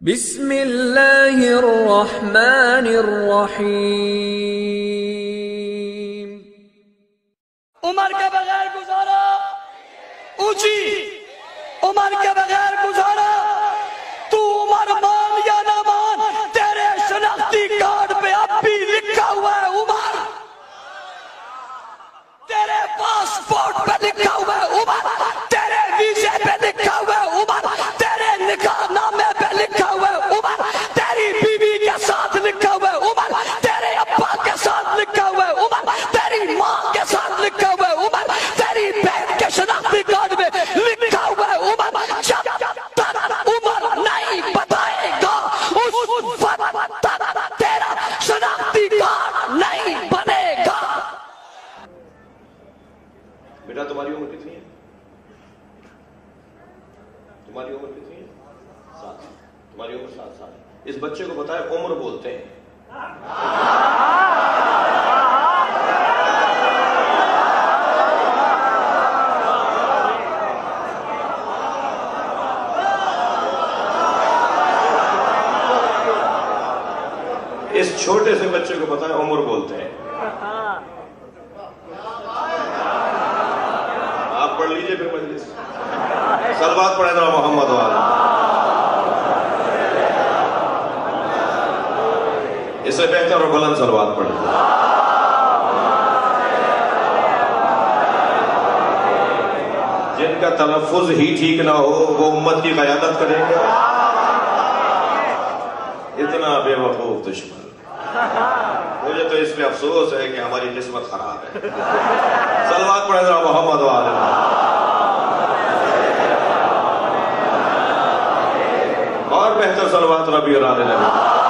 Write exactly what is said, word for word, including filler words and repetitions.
बिस्मिल्लाहिर्रहमानिर्रहीम। उमर के बगैर गुजारा ऊंची, उमर के बगैर गुजारा। तू उमर मान या ना मान, तेरे शनाख्ती कार्ड पे अब भी लिखा हुआ है उमर। तेरे पासपोर्ट पे लिखा हुआ है उमर, तेरे वीजे पे लिखा हुआ है उमर, तेरे निकाहनामे पे लिखा हुआ है उमर, तेरी बीवी के साथ लिखा हुआ है उमर, तेरे अब्बा के साथ लिखा हुआ है उमर, तेरी माँ के साथ लिखा हुआ है उमर, तेरी बहन के शनाख्ती कार्ड में लिखा हुआ है उमर। जब तक उमर नहीं बताएगा उस वक्त तक तेरा शनाख्ती कार्ड नहीं बनेगा। बेटा तुम्हारी उम्र कितनी है? तुम्हारी उम्र कितनी है? सात साल। तुम्हारी उम्र सात साल। इस बच्चे को बताए उम्र बोलते हैं। इस छोटे से बच्चे को बताए उम्र बोलते हैं। आप पढ़ लीजिए फिर मजलिस। सलवात पढ़े ना मोहम्मद वाला। इससे बेहतर और बुलंद सलवात पढ़े। जिनका तलफ्फुज ही ठीक ना हो वो उम्मत की क़यादत करेंगे। इतना बेवकूफ दुश्मन। मुझे तो इसमें अफसोस है कि हमारी किस्मत खराब है। सलवात पढ़े ना मोहम्मद वाला। और बेहतर सलवात रबी और आले नबी।